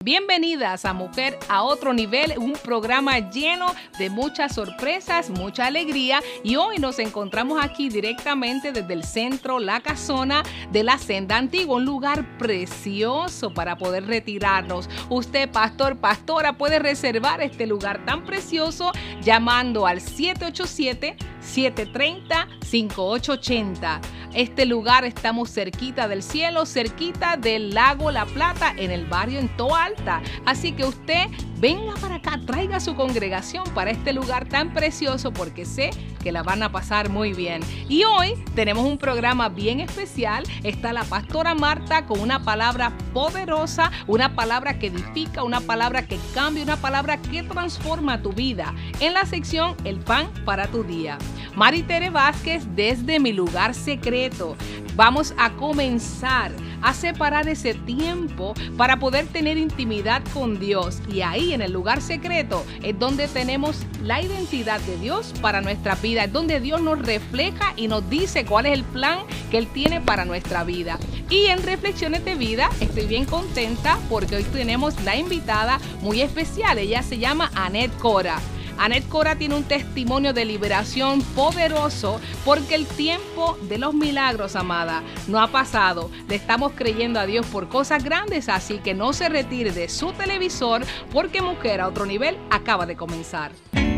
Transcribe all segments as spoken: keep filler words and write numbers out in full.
Bienvenidas a Mujer a Otro Nivel, un programa lleno de muchas sorpresas, mucha alegría, y hoy nos encontramos aquí directamente desde el centro La Casona de la Senda Antigua, un lugar precioso para poder retirarnos. Usted, pastor, pastora, puede reservar este lugar tan precioso llamando al siete ocho siete, siete tres cero, cinco ocho ocho cero. Este lugar estamos cerquita del cielo, cerquita del lago La Plata, en el barrio en Toa Alta. Así que usted venga para acá, traiga su congregación para este lugar tan precioso, porque sé que la van a pasar muy bien. Y hoy tenemos un programa bien especial. Está la pastora Marta con una palabra poderosa, una palabra que edifica, una palabra que cambia, una palabra que transforma tu vida, en la sección El Pan para tu Día. Maritere Vázquez desde Mi Lugar Secreto. Vamos a comenzar a separar ese tiempo para poder tener intimidad con Dios. Y ahí en el lugar secreto es donde tenemos la identidad de Dios para nuestra vida. Es donde Dios nos refleja y nos dice cuál es el plan que Él tiene para nuestra vida. Y en Reflexiones de Vida estoy bien contenta porque hoy tenemos la invitada muy especial. Ella se llama Annette Cora. Annette Cora tiene un testimonio de liberación poderoso, porque el tiempo de los milagros, amada, no ha pasado. Le estamos creyendo a Dios por cosas grandes, así que no se retire de su televisor, porque Mujer a Otro Nivel acaba de comenzar.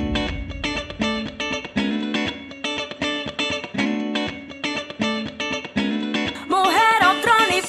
Mujer a otro nivel.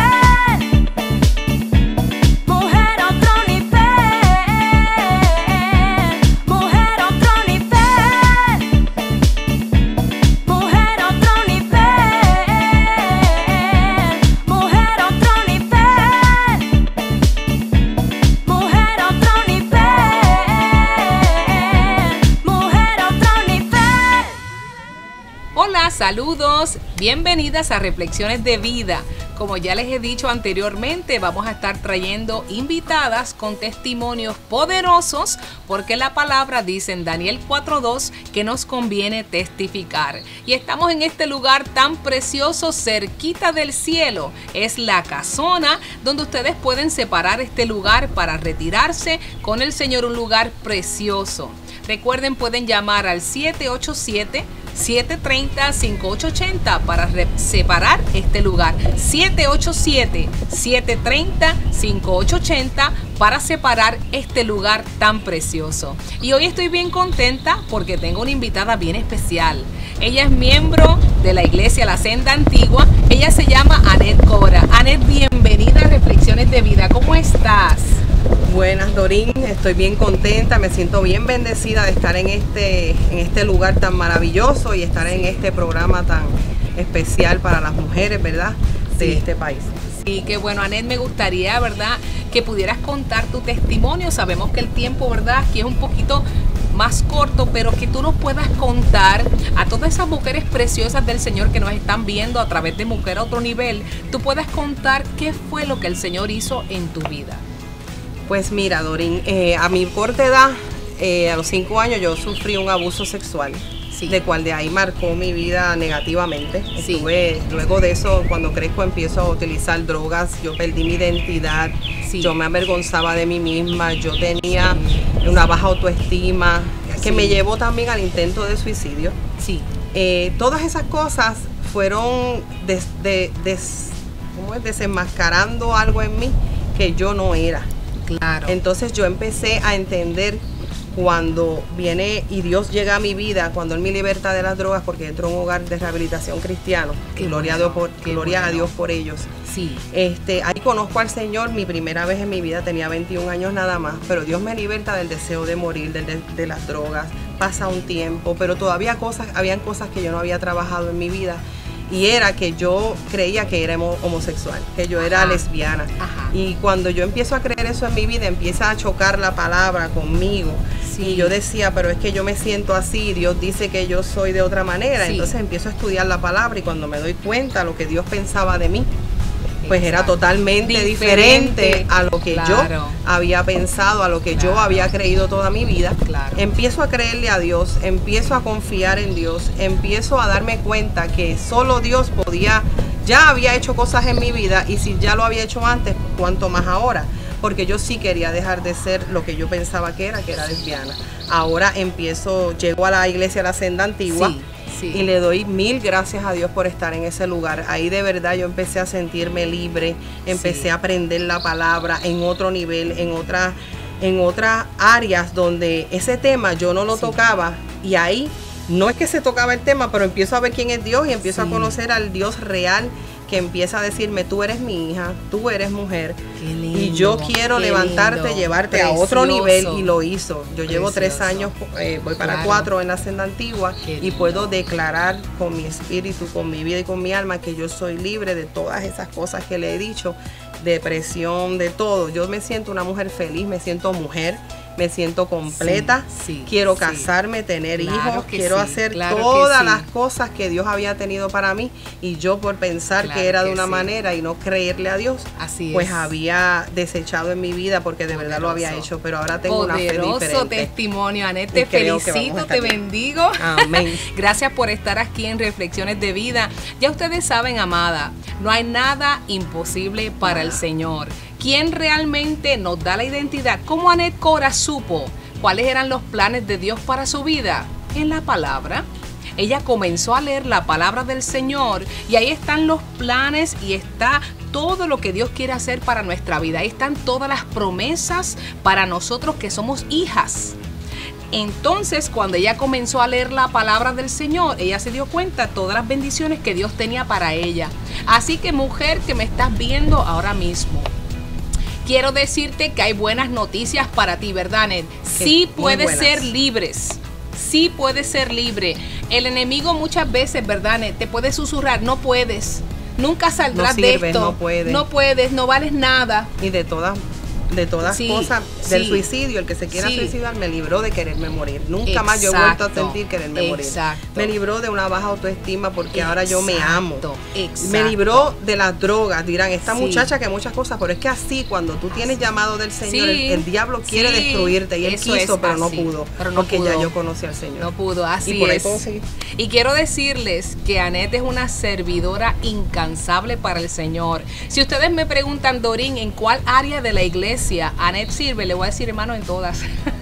Saludos, bienvenidas a Reflexiones de Vida. Como ya les he dicho anteriormente, vamos a estar trayendo invitadas con testimonios poderosos, porque la palabra dice en Daniel cuatro dos que nos conviene testificar. Y estamos en este lugar tan precioso, cerquita del cielo. Es La Casona, donde ustedes pueden separar este lugar para retirarse con el Señor, un lugar precioso. Recuerden, pueden llamar al siete ocho siete, siete tres cero, cinco ocho ocho cero para separar este lugar. siete ocho siete, siete tres cero, cinco ocho ocho cero para separar este lugar tan precioso. Y hoy estoy bien contenta porque tengo una invitada bien especial. Ella es miembro de la iglesia La Senda Antigua. Ella se llama Annette Cora. Annette, bienvenida a Reflexiones de Vida. ¿Cómo estás? Buenas, Dorín, estoy bien contenta, me siento bien bendecida de estar en este, en este lugar tan maravilloso y estar en este programa tan especial para las mujeres, ¿verdad?, de Sí. este país. Sí, qué bueno, Annette, me gustaría, ¿verdad?, que pudieras contar tu testimonio. Sabemos que el tiempo, ¿verdad?, aquí es un poquito más corto, pero que tú nos puedas contar a todas esas mujeres preciosas del Señor que nos están viendo a través de Mujer a Otro Nivel. Tú puedas contar qué fue lo que el Señor hizo en tu vida. Pues mira, Dorín, eh, a mi corta edad, eh, a los cinco años, yo sufrí un abuso sexual, Sí. de cual de ahí marcó mi vida negativamente. Sí. Estuve, luego de eso, cuando crezco, empiezo a utilizar drogas, yo perdí mi identidad, Sí. yo me avergonzaba de mí misma, yo tenía una baja autoestima, que Sí. me llevó también al intento de suicidio. Sí. Eh, todas esas cosas fueron des, de, des, ¿cómo es? desenmascarando algo en mí que yo no era. Claro. Entonces yo empecé a entender cuando viene y Dios llega a mi vida, cuando Él me liberta de las drogas, porque entro a un hogar de rehabilitación cristiano. Qué Gloria, bueno, a Dios por, qué gloria bueno. a Dios por ellos. Sí. Este, ahí conozco al Señor, mi primera vez en mi vida, tenía veintiún años nada más, pero Dios me liberta del deseo de morir, de, de, de las drogas. Pasa un tiempo, pero todavía cosas, habían cosas que yo no había trabajado en mi vida. Y era que yo creía que era homosexual, que yo era Ajá. lesbiana. Ajá. Y cuando yo empiezo a creer eso en mi vida, empieza a chocar la palabra conmigo. Sí. Y yo decía, pero es que yo me siento así, Dios dice que yo soy de otra manera. Sí. Entonces empiezo a estudiar la palabra y cuando me doy cuenta lo que Dios pensaba de mí, pues era Exacto. totalmente Diferente. diferente a lo que Claro. yo había pensado, a lo que yo Claro. había creído toda mi vida. Claro. Empiezo a creerle a Dios, empiezo a confiar en Dios, empiezo a darme cuenta que solo Dios podía, ya había hecho cosas en mi vida, y si ya lo había hecho antes, cuánto más ahora. porque yo sí quería dejar de ser lo que yo pensaba que era, que era lesbiana. Ahora empiezo, llego a la iglesia de la Senda Antigua. Sí. Sí. Y le doy mil gracias a Dios por estar en ese lugar. Ahí de verdad yo empecé a sentirme libre, empecé sí. a aprender la palabra en otro nivel, en otras en otras áreas donde ese tema yo no lo sí. tocaba, y ahí no es que se tocaba el tema, pero empiezo a ver quién es Dios y empiezo sí. a conocer al Dios real, que empieza a decirme, tú eres mi hija, tú eres mujer, lindo, y yo quiero levantarte, lindo, llevarte precioso. A otro nivel, y lo hizo. Yo precioso. Llevo tres años, eh, voy para claro. cuatro en la Senda Antigua, y puedo declarar con mi espíritu, con mi vida y con mi alma que yo soy libre de todas esas cosas que le he dicho, depresión, de todo. Yo me siento una mujer feliz, me siento mujer, me siento completa, sí, sí, quiero casarme, sí. tener claro hijos, quiero sí, hacer claro todas sí. las cosas que Dios había tenido para mí, y yo por pensar claro que era de una sí. manera y no creerle a Dios, Así pues es. había desechado en mi vida, porque de Poderoso. verdad lo había hecho, pero ahora tengo Poderoso una fe diferente. Poderoso testimonio, Anet, te felicito, te bendigo. Amén. Gracias por estar aquí en Reflexiones de Vida. Ya ustedes saben, amada, no hay nada imposible para ah. el Señor. ¿Quién realmente nos da la identidad? ¿Cómo Anet Cora supo cuáles eran los planes de Dios para su vida? En la palabra. Ella comenzó a leer la palabra del Señor, y ahí están los planes y está todo lo que Dios quiere hacer para nuestra vida. Ahí están todas las promesas para nosotros que somos hijas. Entonces, cuando ella comenzó a leer la palabra del Señor, ella se dio cuenta de todas las bendiciones que Dios tenía para ella. Así que, mujer que me estás viendo ahora mismo, quiero decirte que hay buenas noticias para ti, ¿verdad, Anet? Sí puedes ser libres. Sí puedes ser libre. El enemigo muchas veces, ¿verdad, Anet? Te puede susurrar, no puedes. Nunca saldrás no sirves, de esto. No puedes. No puedes, no vales nada. Y de todas de todas sí, cosas, del sí, suicidio, el que se quiera sí. suicidar me libró de quererme morir. Nunca exacto, más yo he vuelto a sentir quererme exacto. morir. Me libró de una baja autoestima, porque exacto, ahora yo me amo. Exacto. Me libró de las drogas. Dirán, esta sí. muchacha que muchas cosas, pero es que así, cuando tú tienes llamado del Señor, sí. el, el diablo quiere sí. destruirte, y él Eso quiso, pero no, pudo, pero no porque pudo. ya yo conocí al Señor. No pudo, así y por ahí es. Puedo seguir. Y quiero decirles que Anet es una servidora incansable para el Señor. Si ustedes me preguntan, Dorín, ¿en cuál área de la iglesia Anet sirve? Le voy a decir, hermano, en todas.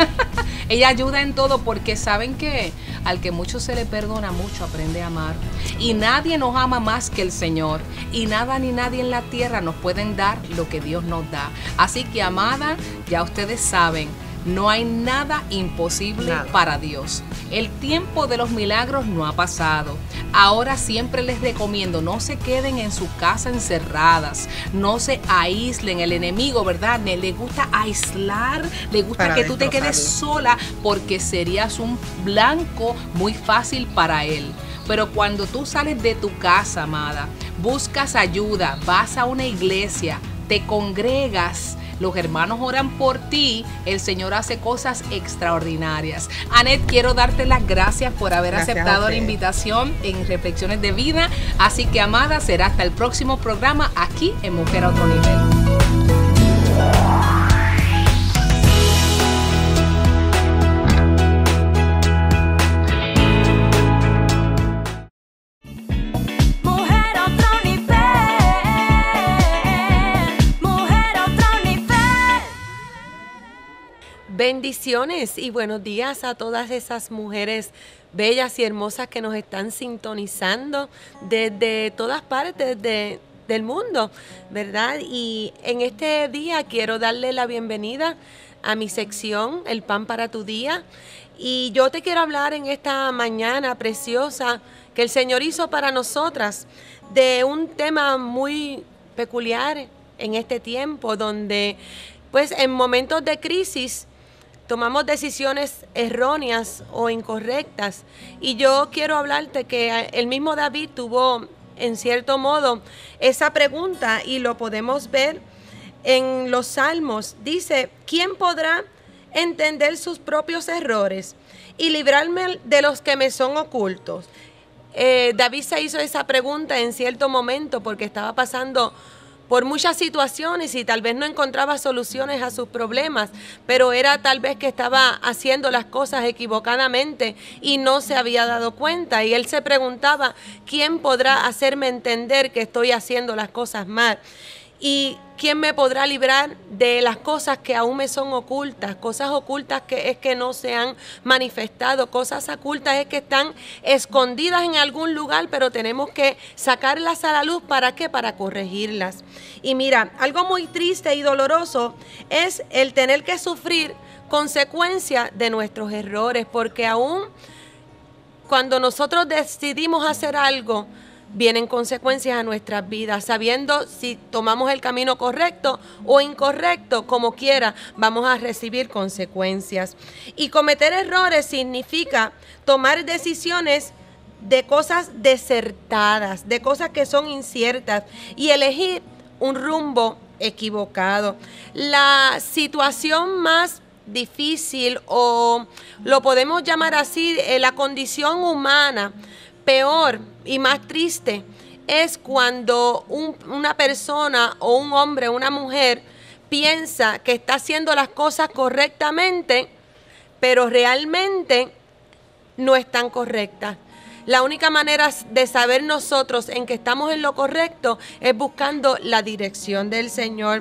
Ella ayuda en todo, porque saben que al que mucho se le perdona, mucho aprende a amar. Y nadie nos ama más que el Señor. Y nada ni nadie en la tierra nos pueden dar lo que Dios nos da. Así que, amada, ya ustedes saben, no hay nada imposible nada. para Dios. El tiempo de los milagros no ha pasado. Ahora siempre les recomiendo, no se queden en su casa encerradas, no se aíslen. El enemigo, ¿verdad? Le gusta aislar, le gusta para que tú te quedes sola, porque serías un blanco muy fácil para él. Pero cuando tú sales de tu casa, amada, buscas ayuda, vas a una iglesia, te congregas, los hermanos oran por ti, el Señor hace cosas extraordinarias. Anet, quiero darte las gracias por haber gracias aceptado la invitación en Reflexiones de Vida. Así que, amada, será hasta el próximo programa aquí en Mujer a Otro Nivel. Bendiciones y buenos días a todas esas mujeres bellas y hermosas que nos están sintonizando desde todas partes de, del mundo, ¿verdad? Y en este día quiero darle la bienvenida a mi sección, El Pan para tu Día. Y yo te quiero hablar en esta mañana preciosa que el Señor hizo para nosotras, de un tema muy peculiar en este tiempo, donde pues en momentos de crisis tomamos decisiones erróneas o incorrectas. Y yo quiero hablarte que el mismo David tuvo, en cierto modo, esa pregunta, y lo podemos ver en los Salmos. Dice, ¿quién podrá entender sus propios errores y librarme de los que me son ocultos? Eh, David se hizo esa pregunta en cierto momento porque estaba pasando por muchas situaciones y tal vez no encontraba soluciones a sus problemas, pero era tal vez que estaba haciendo las cosas equivocadamente y no se había dado cuenta. Y él se preguntaba, ¿quién podrá hacerme entender que estoy haciendo las cosas mal? Y ¿quién me podrá librar de las cosas que aún me son ocultas? Cosas ocultas que es que no se han manifestado, cosas ocultas es que están escondidas en algún lugar, pero tenemos que sacarlas a la luz. ¿Para qué? Para corregirlas. Y mira, algo muy triste y doloroso es el tener que sufrir consecuencias de nuestros errores, porque aún cuando nosotros decidimos hacer algo, vienen consecuencias a nuestras vidas, sabiendo si tomamos el camino correcto o incorrecto, como quiera, vamos a recibir consecuencias. Y cometer errores significa tomar decisiones de cosas desertadas, de cosas que son inciertas y elegir un rumbo equivocado. La situación más difícil, o lo podemos llamar así, eh, la condición humana peor y más triste, es cuando un, una persona o un hombre o una mujer piensa que está haciendo las cosas correctamente, pero realmente no están correctas. La única manera de saber nosotros en que estamos en lo correcto es buscando la dirección del Señor.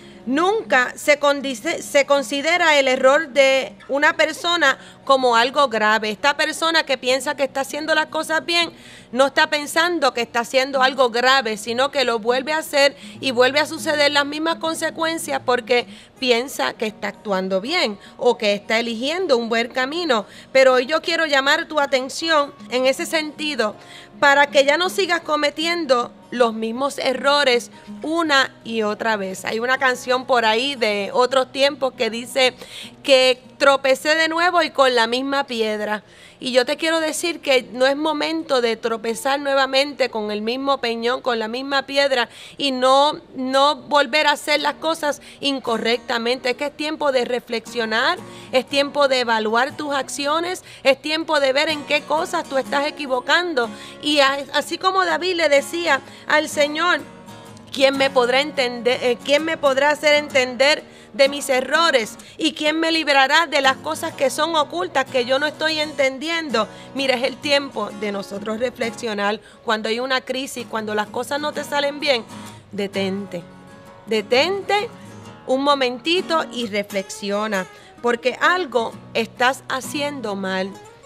Nunca se, condice, se considera el error de una persona como algo grave. Esta persona que piensa que está haciendo las cosas bien, no está pensando que está haciendo algo grave, sino que lo vuelve a hacer y vuelve a suceder las mismas consecuencias porque piensa que está actuando bien o que está eligiendo un buen camino. Pero hoy yo quiero llamar tu atención en ese sentido para que ya no sigas cometiendo los mismos errores una y otra vez. Hay una canción por ahí de otros tiempos que dice que tropecé de nuevo y con la misma piedra. Y yo te quiero decir que no es momento de tropezar nuevamente con el mismo peñón, con la misma piedra y no, no volver a hacer las cosas incorrectamente. Es que es tiempo de reflexionar, es tiempo de evaluar tus acciones, es tiempo de ver en qué cosas tú estás equivocando. Y así como David le decía al Señor, ¿quién me podrá entender, eh, quién me podrá hacer entender de mis errores? ¿Y quién me librará de las cosas que son ocultas, que yo no estoy entendiendo? Mira, es el tiempo de nosotros reflexionar. Cuando hay una crisis, cuando las cosas no te salen bien, detente. Detente un momentito y reflexiona, porque algo estás haciendo mal.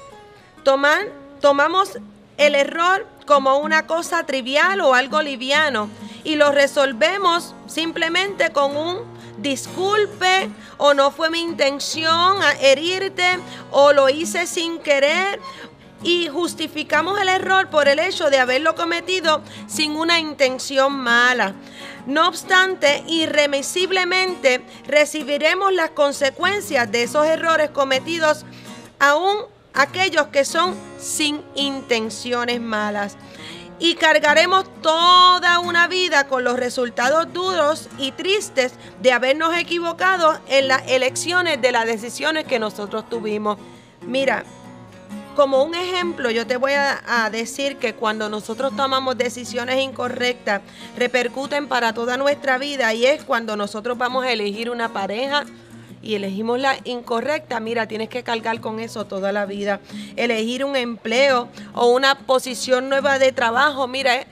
Tomar, tomamos el error como una cosa trivial o algo liviano y lo resolvemos simplemente con un disculpe, o no fue mi intención herirte, o lo hice sin querer, y justificamos el error por el hecho de haberlo cometido sin una intención mala. No obstante, irremisiblemente recibiremos las consecuencias de esos errores cometidos, aún aquellos que son sin intenciones malas. Y cargaremos toda una vida con los resultados duros y tristes de habernos equivocado en las elecciones de las decisiones que nosotros tuvimos. Mira, como un ejemplo, yo te voy a, a decir que cuando nosotros tomamos decisiones incorrectas, repercuten para toda nuestra vida, y es cuando nosotros vamos a elegir una pareja y elegimos la incorrecta. Mira, tienes que cargar con eso toda la vida. Elegir un empleo o una posición nueva de trabajo, mira, eh,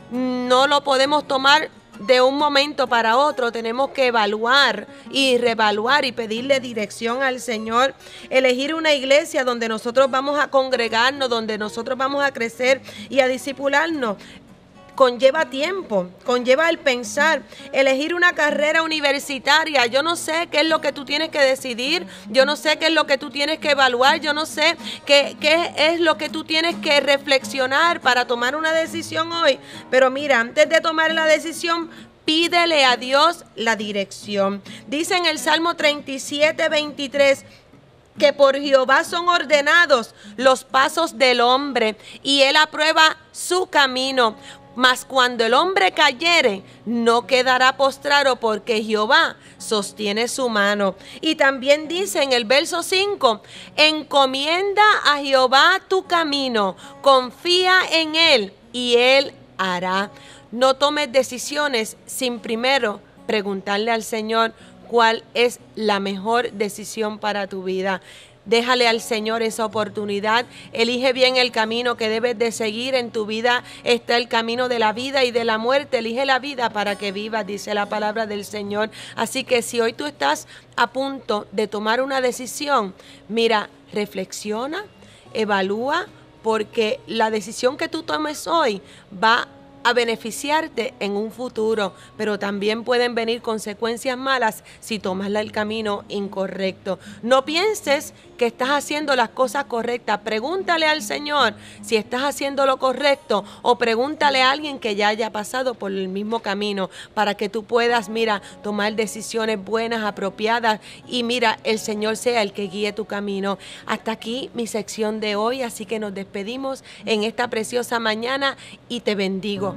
no lo podemos tomar de un momento para otro. Tenemos que evaluar y reevaluar y pedirle dirección al Señor. Elegir una iglesia donde nosotros vamos a congregarnos, donde nosotros vamos a crecer y a discipularnos, conlleva tiempo, conlleva el pensar. Elegir una carrera universitaria, yo no sé qué es lo que tú tienes que decidir, yo no sé qué es lo que tú tienes que evaluar, yo no sé qué, qué es lo que tú tienes que reflexionar para tomar una decisión hoy. Pero mira, antes de tomar la decisión, pídele a Dios la dirección. Dice en el Salmo treinta y siete, veintitrés, que por Jehová son ordenados los pasos del hombre, y él aprueba su camino. Mas cuando el hombre cayere, no quedará postrado, porque Jehová sostiene su mano. Y también dice en el verso cinco, encomienda a Jehová tu camino, confía en él y él hará. No tomes decisiones sin primero preguntarle al Señor cuál es la mejor decisión para tu vida. Déjale al Señor esa oportunidad. Elige bien el camino que debes de seguir. En tu vida está el camino de la vida y de la muerte. Elige la vida para que vivas, dice la palabra del Señor. Así que si hoy tú estás a punto de tomar una decisión, mira, reflexiona, evalúa, porque la decisión que tú tomes hoy va a beneficiarte en un futuro, pero también pueden venir consecuencias malas si tomas el camino incorrecto. No pienses que estás haciendo las cosas correctas. Pregúntale al Señor si estás haciendo lo correcto, o pregúntale a alguien que ya haya pasado por el mismo camino, para que tú puedas, mira, tomar decisiones buenas, apropiadas, y mira, el Señor sea el que guíe tu camino. Hasta aquí mi sección de hoy, así que nos despedimos en esta preciosa mañana y te bendigo.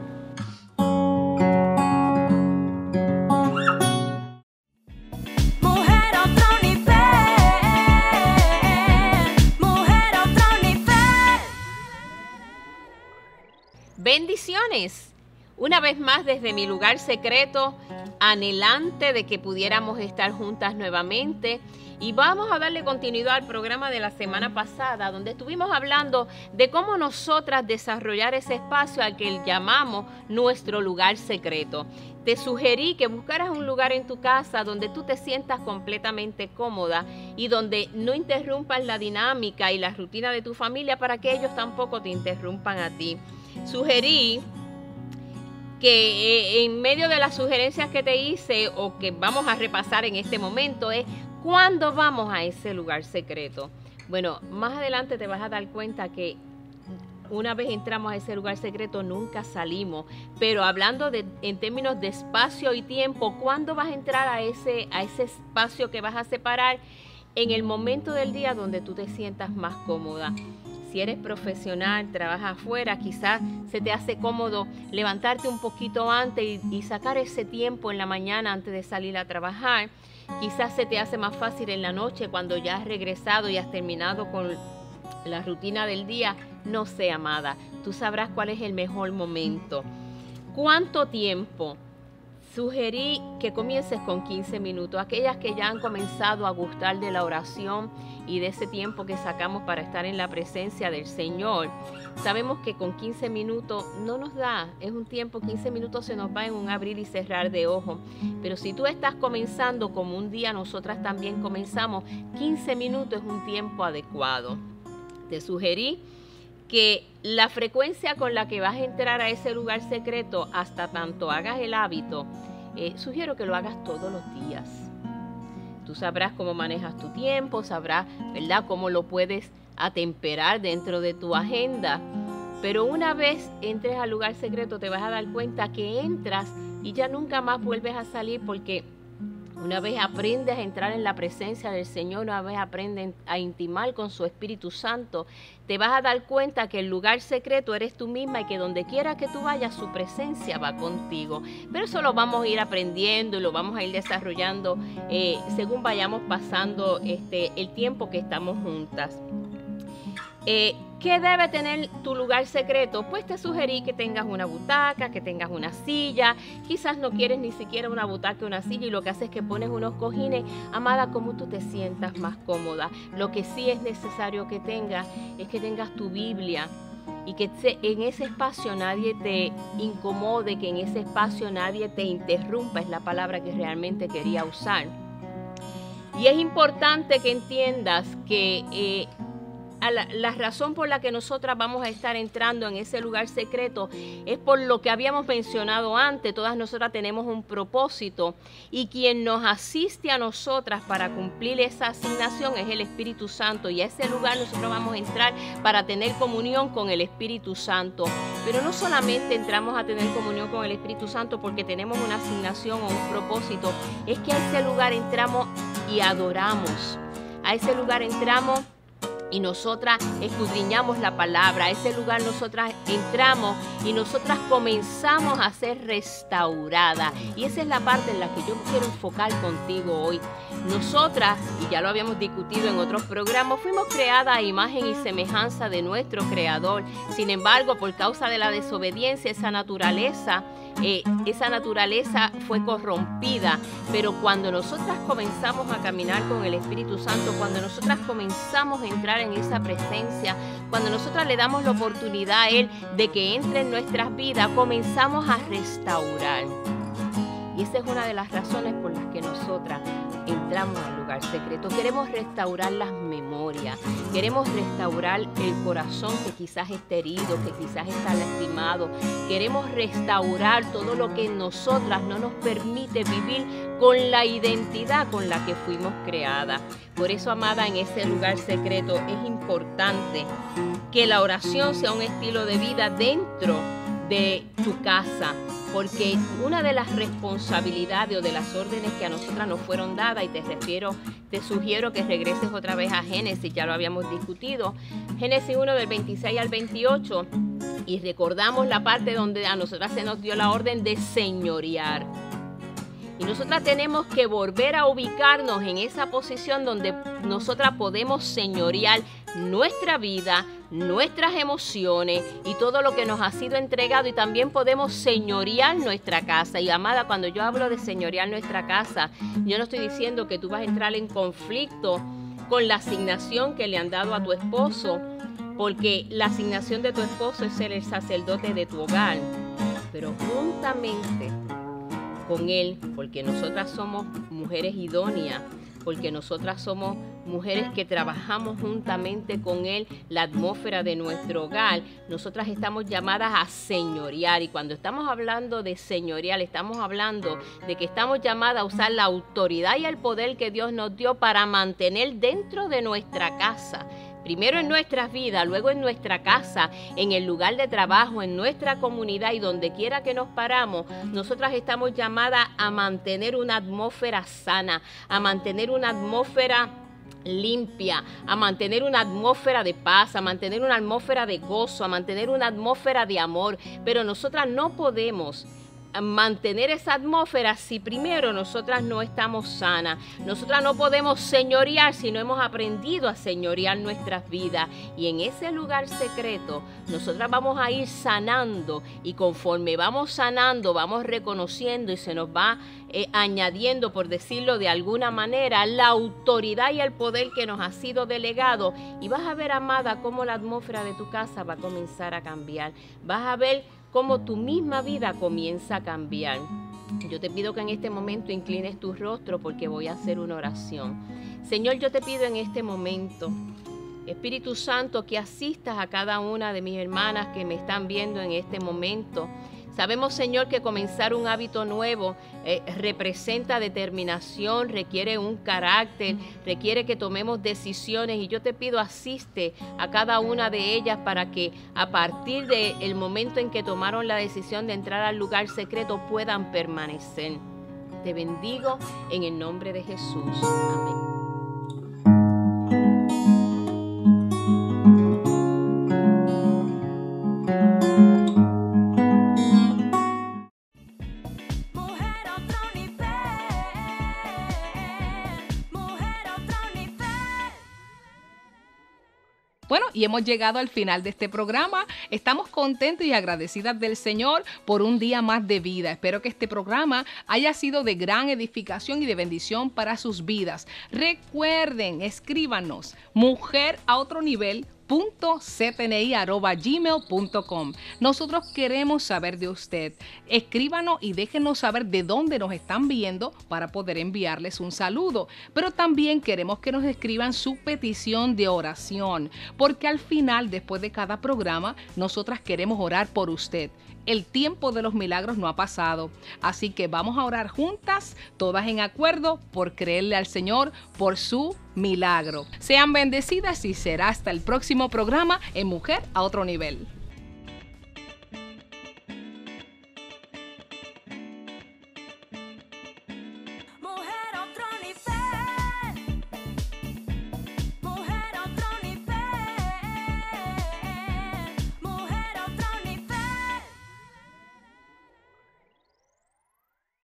Mujer otro nivel, mujer otro nivel. Bendiciones. Una vez más desde mi lugar secreto, anhelante de que pudiéramos estar juntas nuevamente. Y vamos a darle continuidad al programa de la semana pasada, donde estuvimos hablando de cómo nosotras desarrollar ese espacio al que llamamos nuestro lugar secreto. Te sugerí que buscaras un lugar en tu casa donde tú te sientas completamente cómoda y donde no interrumpas la dinámica y la rutina de tu familia para que ellos tampoco te interrumpan a ti. Sugerí que eh, en medio de las sugerencias que te hice o que vamos a repasar en este momento es ¿cuándo vamos a ese lugar secreto? Bueno, más adelante te vas a dar cuenta que una vez entramos a ese lugar secreto nunca salimos, pero hablando de, en términos de espacio y tiempo, ¿cuándo vas a entrar a ese, a ese espacio que vas a separar? En el momento del día donde tú te sientas más cómoda. Si eres profesional, trabajas afuera, quizás se te hace cómodo levantarte un poquito antes y, y sacar ese tiempo en la mañana antes de salir a trabajar. Quizás se te hace más fácil en la noche cuando ya has regresado y has terminado con la rutina del día. No sé, amada, tú sabrás cuál es el mejor momento. ¿Cuánto tiempo? Sugerí que comiences con quince minutos. Aquellas que ya han comenzado a gustar de la oración y de ese tiempo que sacamos para estar en la presencia del Señor, sabemos que con quince minutos no nos da. Es un tiempo, quince minutos se nos va en un abrir y cerrar de ojos. Pero si tú estás comenzando como un día nosotras también comenzamos, quince minutos es un tiempo adecuado. Te sugerí que la frecuencia con la que vas a entrar a ese lugar secreto hasta tanto hagas el hábito, eh, sugiero que lo hagas todos los días. Tú sabrás cómo manejas tu tiempo, sabrás, ¿verdad?, cómo lo puedes atemperar dentro de tu agenda. Pero una vez entres al lugar secreto te vas a dar cuenta que entras y ya nunca más vuelves a salir, porque una vez aprendes a entrar en la presencia del Señor, una vez aprendes a intimar con su Espíritu Santo, te vas a dar cuenta que el lugar secreto eres tú misma y que donde quiera que tú vayas, su presencia va contigo. Pero eso lo vamos a ir aprendiendo y lo vamos a ir desarrollando eh, según vayamos pasando este, el tiempo que estamos juntas. Eh, ¿Qué debe tener tu lugar secreto? Pues te sugerí que tengas una butaca, que tengas una silla. Quizás no quieres ni siquiera una butaca o una silla y lo que haces es que pones unos cojines. Amada, como tú te sientas más cómoda. Lo que sí es necesario que tengas es que tengas tu Biblia y que en ese espacio nadie te incomode, que en ese espacio nadie te interrumpa. Es la palabra que realmente quería usar. Y es importante que entiendas que eh, La, la razón por la que nosotras vamos a estar entrando en ese lugar secreto es por lo que habíamos mencionado antes. Todas nosotras tenemos un propósito y quien nos asiste a nosotras para cumplir esa asignación es el Espíritu Santo, y a ese lugar nosotros vamos a entrar para tener comunión con el Espíritu Santo. Pero no solamente entramos a tener comunión con el Espíritu Santo porque tenemos una asignación o un propósito, es que a ese lugar entramos y adoramos. A ese lugar entramos y nosotras escudriñamos la palabra. A ese lugar nosotras entramos y nosotras comenzamos a ser restauradas. Y esa es la parte en la que yo quiero enfocar contigo hoy. Nosotras, y ya lo habíamos discutido en otros programas, fuimos creadas a imagen y semejanza de nuestro Creador. Sin embargo, por causa de la desobediencia, esa naturaleza, eh, esa naturaleza fue corrompida. Pero cuando nosotras comenzamos a caminar con el Espíritu Santo, cuando nosotras comenzamos a entrar en esa presencia, cuando nosotras le damos la oportunidad a Él de que entre en nuestras vidas, comenzamos a restaurar. Y esa es una de las razones por las que nosotras entramos al lugar secreto. Queremos restaurar las memorias, queremos restaurar el corazón que quizás está herido, que quizás está lastimado. Queremos restaurar todo lo que en nosotras no nos permite vivir con la identidad con la que fuimos creadas. Por eso, amada, en ese lugar secreto es importante que la oración sea un estilo de vida dentro de tu casa, porque una de las responsabilidades o de las órdenes que a nosotras nos fueron dadas, y te refiero, te sugiero que regreses otra vez a Génesis, ya lo habíamos discutido, Génesis uno del veintiséis al veintiocho, y recordamos la parte donde a nosotras se nos dio la orden de señorear. Y nosotras tenemos que volver a ubicarnos en esa posición donde nosotras podemos señorear nuestra vida, nuestras emociones y todo lo que nos ha sido entregado, y también podemos señorear nuestra casa. Y amada, cuando yo hablo de señorear nuestra casa, yo no estoy diciendo que tú vas a entrar en conflicto con la asignación que le han dado a tu esposo, porque la asignación de tu esposo es ser el sacerdote de tu hogar, pero juntamente con él, porque nosotras somos mujeres idóneas, porque nosotras somos mujeres que trabajamos juntamente con él la atmósfera de nuestro hogar, nosotras estamos llamadas a señorear. Y cuando estamos hablando de señorear, estamos hablando de que estamos llamadas a usar la autoridad y el poder que Dios nos dio para mantener dentro de nuestra casa, primero en nuestras vidas, luego en nuestra casa, en el lugar de trabajo, en nuestra comunidad y donde quiera que nos paramos, nosotras estamos llamadas a mantener una atmósfera sana, a mantener una atmósfera limpia, a mantener una atmósfera de paz, a mantener una atmósfera de gozo, a mantener una atmósfera de amor. Pero nosotras no podemos mantener esa atmósfera si primero nosotras no estamos sanas. Nosotras no podemos señorear si no hemos aprendido a señorear nuestras vidas. Y en ese lugar secreto nosotras vamos a ir sanando, y conforme vamos sanando vamos reconociendo y se nos va eh, añadiendo, por decirlo de alguna manera, la autoridad y el poder que nos ha sido delegado. Y vas a ver, amada, cómo la atmósfera de tu casa va a comenzar a cambiar. Vas a ver cómo tu misma vida comienza a cambiar. Yo te pido que en este momento inclines tu rostro, porque voy a hacer una oración. Señor, yo te pido en este momento, Espíritu Santo, que asistas a cada una de mis hermanas que me están viendo en este momento. Sabemos, Señor, que comenzar un hábito nuevo eh, representa determinación, requiere un carácter, requiere que tomemos decisiones, y yo te pido asiste a cada una de ellas para que a partir del momento en que tomaron la decisión de entrar al lugar secreto puedan permanecer. Te bendigo en el nombre de Jesús. Amén. Bueno, y hemos llegado al final de este programa. Estamos contentos y agradecidas del Señor por un día más de vida. Espero que este programa haya sido de gran edificación y de bendición para sus vidas. Recuerden, escríbanos, mujer a otro nivel punto c t n i arroba gmail punto com. Nosotros queremos saber de usted. Escríbanos y déjenos saber de dónde nos están viendo para poder enviarles un saludo. Pero también queremos que nos escriban su petición de oración, porque al final, después de cada programa, nosotras queremos orar por usted. El tiempo de los milagros no ha pasado, así que vamos a orar juntas, todas en acuerdo, por creerle al Señor por su milagro. Sean bendecidas y será hasta el próximo programa en Mujer a Otro Nivel.